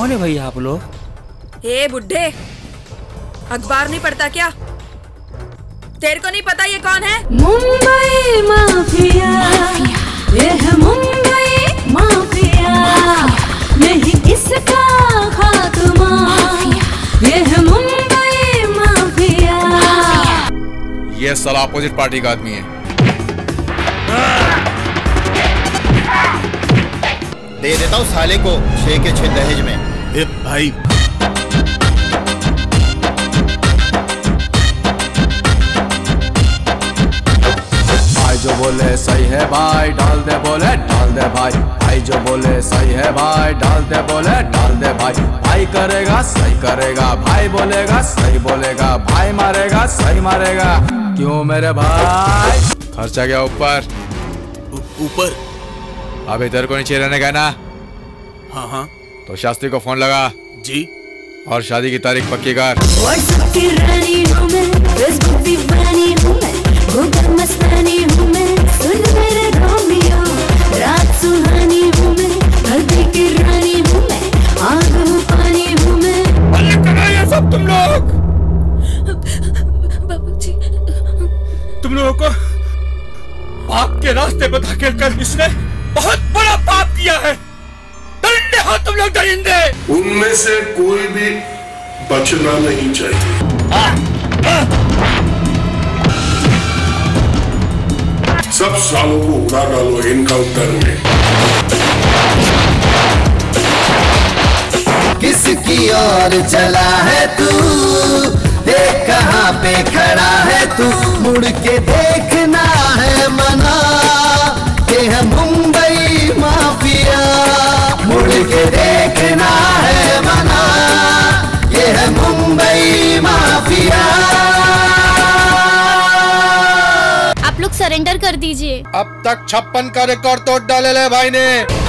कौन है भैया आप लोग? ए बुड्ढे, अखबार नहीं पढ़ता क्या? तेरे को नहीं पता ये कौन है? मुंबई माफिया, ये है मुंबई माफिया, नहीं किसका खात्मा, ये है मुंबई माफिया। ये साला अपोजिट पार्टी का आदमी है। दे देता हूँ साले को 6 के 6 दहेज में। ए भाई, भाई जो बोले सही है भाई डाल दे, बोले डाल दे भाई। भाई जो बोले सही है भाई डाल दे, बोले डाल दे भाई। भाई करेगा सही करेगा, भाई बोलेगा सही बोलेगा, भाई मारेगा सही मारेगा। क्यों मेरे भाई? खर्चा गया ऊपर ऊपर। अब इधर को नीचे रहने का ना? हाँ हाँ। तो शास्त्री को फोन लगा जी, और शादी की तारीख पक्की कर। व्हाट्सएप की रानी हूँ मैं, फेसबुक दीवानी हूँ मैं, गूगल मस्तानी हूँ मैं, सुन मेरे रोमियो, रात सुहानी हूँ मैं, हल्दी की रानी हूँ मैं, आग हूँ पानी हूँ मैं। बल्ले करो ये सब तुम लोग। बाबूजी, तुम लोगों को पाप के रास्ते पर धकेल कर इसने बहुत बड़ा पाप किया है। दरिंदे हो तुम लोग, दरिंदे। उनमें से कोई भी बचना नहीं चाहिए। सब सालों को उड़ा डालो एनकाउंटर में। किसकी ओर चला है तू, देख कहाँ पे खड़ा है तू, मुड़ के देखना है मना, ये है मुंबई माफिया। मुड़ के देखना है मना, ये है मुंबई माफिया। आप लोग सरेंडर कर दीजिए। अब तक 56 का रिकॉर्ड तोड़ डाले ले भाई ने।